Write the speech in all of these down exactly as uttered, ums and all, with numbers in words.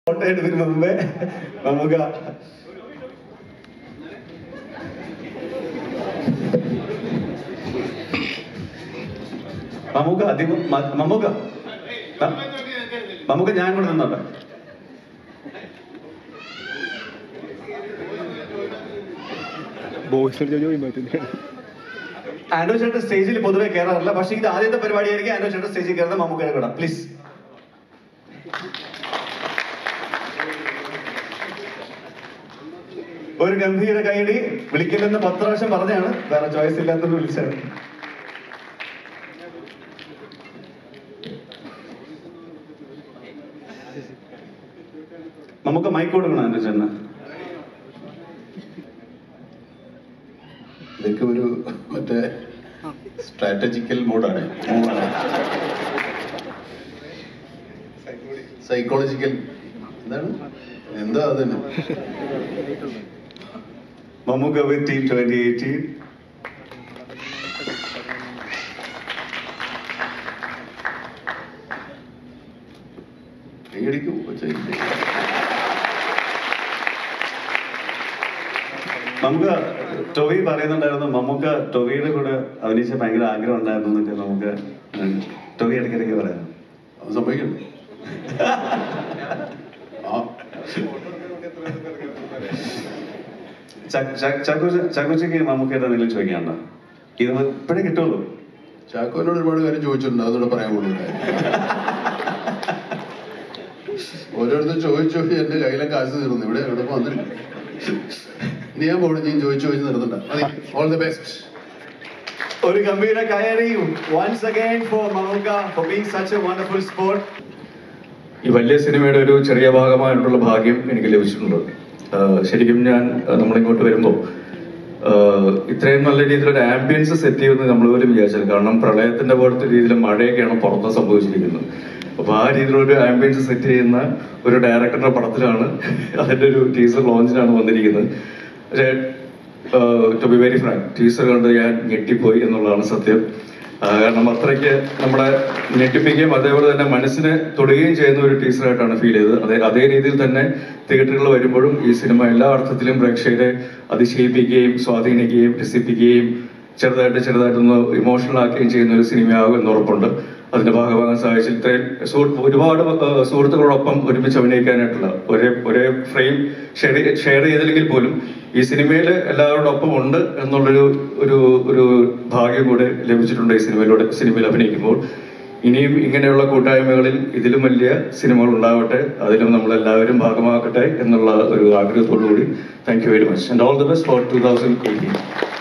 ഇതിനു മുമ്പേ നമുക്ക് നമുക്ക് അധികം നമുക്ക് നമുക്ക് ഞാൻ കൂടെ നിന്നോട്ടെ. ആൻഡോ ചേട്ടൻ സ്റ്റേജിൽ പൊതുവെ കയറാറില്ല, പക്ഷെ ഇത് ആദ്യത്തെ പരിപാടിയായിരിക്കും ആൻഡോ ചേട്ടൻ സ്റ്റേജിൽ കയറുന്നത്. മമ്മൂക്കയുടെ കൂടെ പ്ലീസ്. ഒരു ഗംഭീര കൈയടി. വിളിക്കില്ലെന്ന് പത്ത് പ്രാവശ്യം പറഞ്ഞാണ്, വേറെ ചോയ്സ് ഇല്ലാത്തത് വിളിച്ചാണ്. നമുക്ക് മൈക്ക് കൊടുക്കണം എന്റെ ചേട്ടന്. ഇതൊക്കെ ഒരു മറ്റേ സ്ട്രാറ്റജിക്കൽ മോഡാണ്, സൈക്കോളജിക്കൽ എന്താണ് എന്താ അതിന്. Mamuka with Team twenty eighteen. നമുക്ക് ടൊവി പറയുന്നുണ്ടായിരുന്നു, മമ്മൂക്ക ടൊവിയുടെ കൂടെ അഭിനയിച്ച ഭയങ്കര ആഗ്രഹം ഉണ്ടായിരുന്നു എന്നൊക്കെ നമുക്ക് ടൊവി ഇടയ്ക്കിടയ്ക്ക് പറയാം. അത് സംഭവിക്കണ്ടേ? ചാക്കോച്ചയ്ക്ക് മമ്മൂക്കയുടെ എന്തെങ്കിലും ചോദിക്കാനുണ്ടോ? ഇത് ഇപ്പോഴേ കിട്ടുള്ളൂ. ചാക്കോനോട് ഒരുപാട് കാര്യം ചോദിച്ചിട്ടുണ്ട്, അതോടെ പറയാൻ കൊള്ളൂ. ഓരോരുത്തർ ചോദിച്ചു ചോദിച്ചു എന്റെ കയ്യിലെ കാശ് തീർന്നു. ഇവിടെ എവിടെ വന്നില്ല. നീ ഞാൻ പോകണം, നീ ചോദിച്ചു ചോദിച്ച് നിർത്തണ്ട. All the best. ഒരു ഗംഭീര കയറി once again for Mamuka for being such a wonderful sport. ഈ വലിയ സിനിമയുടെ ഒരു ചെറിയ ഭാഗമായിട്ടുള്ള ഭാഗ്യം എനിക്ക് ലഭിച്ചിട്ടുണ്ട്. ശരിക്കും ഞാൻ നമ്മളിങ്ങോട്ട് വരുമ്പോൾ ഇത്രയും നല്ല രീതിയിലൊരു ആംബിയൻസ് സെറ്റ് ചെയ്യുമെന്ന് നമ്മൾ പോലും വിചാരിച്ചത്. കാരണം പ്രളയത്തിന്റെ പോലത്തെ രീതിയിൽ മഴയൊക്കെയാണ് പുറത്ത് സംഭവിച്ചിരിക്കുന്നത്. അപ്പോൾ ആ രീതിയിലൊരു ആംബിയൻസ് സെറ്റ് ചെയ്യുന്ന ഒരു ഡയറക്ടറുടെ പടത്തിലാണ്, അതിൻ്റെ ഒരു ടീസർ ലോഞ്ചിനാണ് വന്നിരിക്കുന്നത്. പക്ഷേ to be very frank, teaser കണ്ട് ഞാൻ ഞെട്ടിപ്പോയി എന്നുള്ളതാണ് സത്യം. കാരണം അത്രയ്ക്ക് നമ്മളെ ഞെട്ടിപ്പിക്കുകയും അതേപോലെ തന്നെ മനസ്സിനെ തൊടുകയും ചെയ്യുന്ന ഒരു ടീച്ചറായിട്ടാണ് ഫീൽ ചെയ്തത്. അതേ അതേ രീതിയിൽ തന്നെ തിയേറ്ററുകളിൽ വരുമ്പോഴും ഈ സിനിമ എല്ലാ അർത്ഥത്തിലും പ്രേക്ഷകരെ അതിശയിപ്പിക്കുകയും സ്വാധീനിക്കുകയും രസിപ്പിക്കുകയും ചെറുതായിട്ട് ചെറുതായിട്ടൊന്ന് ഇമോഷണൽ ആക്കുകയും ചെയ്യുന്ന ഒരു സിനിമയാകും എന്ന് ഉറപ്പുണ്ട്. അതിന്റെ ഭാഗമാകാൻ സാധിച്ചിൽ ഇത്രയും ഒരുപാട് സുഹൃത്തുക്കളോടൊപ്പം ഒരുമിച്ച് അഭിനയിക്കാനായിട്ടുള്ള ഒരേ ഒരേ ഫ്രെയിം ഷെയർ ഷെയർ ചെയ്തില്ലെങ്കിൽ പോലും ഈ സിനിമയിൽ എല്ലാവരോടൊപ്പം ഉണ്ട് എന്നുള്ളൊരു ഒരു ഒരു ഭാഗ്യം കൂടെ ലഭിച്ചിട്ടുണ്ട് ഈ സിനിമയിലൂടെ സിനിമയിൽ അഭിനയിക്കുമ്പോൾ. ഇനിയും ഇങ്ങനെയുള്ള കൂട്ടായ്മകളിൽ ഇതിലും വലിയ സിനിമകൾ ഉണ്ടാവട്ടെ, അതിലും നമ്മളെല്ലാവരും ഭാഗമാക്കട്ടെ എന്നുള്ള ഒരു ആഗ്രഹത്തോടു കൂടി thank you very much and all the best for two thousand eighteen.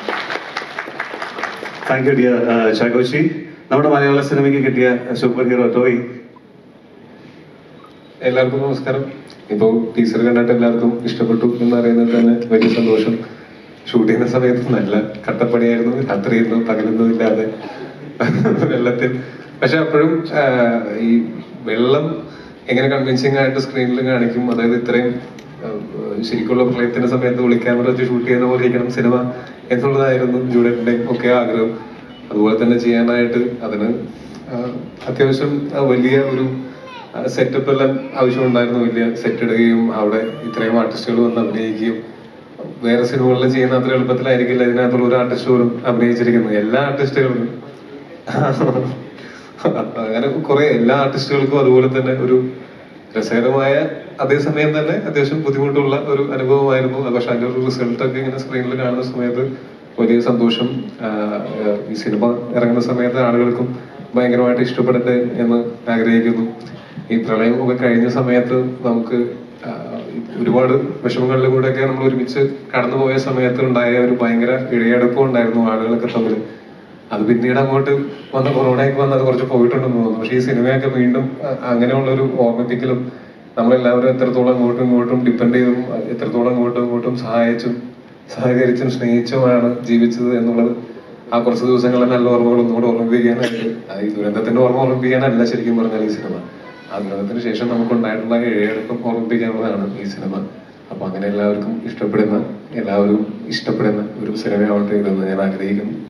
Thank you dear Chakkochi. നമ്മുടെ മലയാള സിനിമയ്ക്ക് കിട്ടിയ സൂപ്പർ ഹീറോ ടോയ്. എല്ലാവർക്കും നമസ്കാരം. ഇപ്പോൾ ടീച്ചർ കണ്ടിട്ട് എല്ലാവർക്കും ഇഷ്ടപ്പെട്ടു എന്ന് അറിയുന്നത് തന്നെ വലിയ സന്തോഷം. ഷൂട്ട് ചെയ്യുന്ന സമയത്ത് നല്ല കട്ടപ്പണിയായിരുന്നു, രാത്രിയായിരുന്നു, പകലൊന്നും ഇല്ലാതെ വെള്ളത്തിൽ. പക്ഷെ അപ്പോഴും ഈ വെള്ളം എങ്ങനെ കൺവിൻസിങ് ആയിട്ട് സ്ക്രീനിൽ കാണിക്കും, അതായത് ഇത്രയും ശരിക്കുള്ള പ്രളയത്തിന്റെ സമയത്ത് ഒളിക്യാമറ വെച്ച് ഷൂട്ട് ചെയ്യുന്ന പോലെ ഇരിക്കണം സിനിമ എന്നുള്ളതായിരുന്നു ജൂഡിയുടെയും ഒക്കെ ആഗ്രഹം. അതുപോലെ തന്നെ ചെയ്യാനായിട്ട് അതിന് അത്യാവശ്യം വലിയ ഒരു സെറ്റപ്പ് എല്ലാം ആവശ്യമുണ്ടായിരുന്നു. വലിയ സെറ്റ് ഇടുകയും അവിടെ ഇത്രയും ആർട്ടിസ്റ്റുകൾ വന്ന് അഭിനയിക്കുകയും, വേറെ സിനിമകളിൽ ചെയ്യുന്ന അത്ര എളുപ്പത്തിലായിരിക്കില്ല ഇതിനകത്തുള്ള ഒരു ആർട്ടിസ്റ്റ് പോലും അഭിനയിച്ചിരിക്കുന്നത്. എല്ലാ ആർട്ടിസ്റ്റുകളും അങ്ങനെ കുറെ എല്ലാ ആർട്ടിസ്റ്റുകൾക്കും അതുപോലെ തന്നെ ഒരു രസകരമായ അതേസമയം തന്നെ അത്യാവശ്യം ബുദ്ധിമുട്ടുള്ള ഒരു അനുഭവമായിരുന്നു. പക്ഷെ അതിന്റെ ഒരു റിസൾട്ടൊക്കെ ഇങ്ങനെ സ്ക്രീനിൽ കാണുന്ന സമയത്ത് വലിയ സന്തോഷം. ഈ സിനിമ ഇറങ്ങുന്ന സമയത്ത് ആളുകൾക്കും ഭയങ്കരമായിട്ട് ഇഷ്ടപ്പെടട്ടെ എന്ന് ആഗ്രഹിക്കുന്നു. ഈ പ്രളയം ഒക്കെ കഴിഞ്ഞ സമയത്ത് നമുക്ക് ഒരുപാട് വിഷമങ്ങളിലൂടെയൊക്കെ നമ്മൾ ഒരുമിച്ച് കടന്നുപോയ സമയത്ത് ഉണ്ടായ ഒരു ഭയങ്കര ഇഴയടുപ്പം ഉണ്ടായിരുന്നു ആളുകളൊക്കെ തമ്മിൽ. അത് പിന്നീട് അങ്ങോട്ട് വന്ന കൊറോണയൊക്കെ വന്ന് അത് കുറച്ച് പോയിട്ടുണ്ടെന്ന് തോന്നുന്നു. പക്ഷെ ഈ സിനിമയൊക്കെ വീണ്ടും അങ്ങനെയുള്ളൊരു ഓർമ്മിപ്പിക്കലും നമ്മളെല്ലാവരും എത്രത്തോളം അങ്ങോട്ടും ഇങ്ങോട്ടും ഡിപ്പെൻഡ് ചെയ്തും എത്രത്തോളം അങ്ങോട്ടും ഇങ്ങോട്ടും സഹായിച്ചും സഹകരിച്ചും സ്നേഹിച്ചുമാണ് ജീവിച്ചത് എന്നുള്ളത് ആ കുറച്ച് ദിവസങ്ങളെ നല്ല ഓർമ്മകൾ ഒന്നുകൂടെ ഓർമ്മിപ്പിക്കാനായിട്ട്, ഈ ദുരന്തത്തിന്റെ ഓർമ്മ ഓർമ്മിപ്പിക്കാനല്ല ശരിക്കും പറഞ്ഞാൽ ഈ സിനിമ, ആ ദുരന്തത്തിന് ശേഷം നമുക്കുണ്ടായിട്ടുള്ള ഇഴയടക്കം ഓർമ്മിപ്പിക്കാനുള്ളതാണ് ഈ സിനിമ. അപ്പൊ അങ്ങനെ എല്ലാവർക്കും ഇഷ്ടപ്പെടുന്ന എല്ലാവരും ഇഷ്ടപ്പെടുന്ന ഒരു സിനിമയാവട്ടെ ഇതെന്ന് ഞാൻ ആഗ്രഹിക്കുന്നു.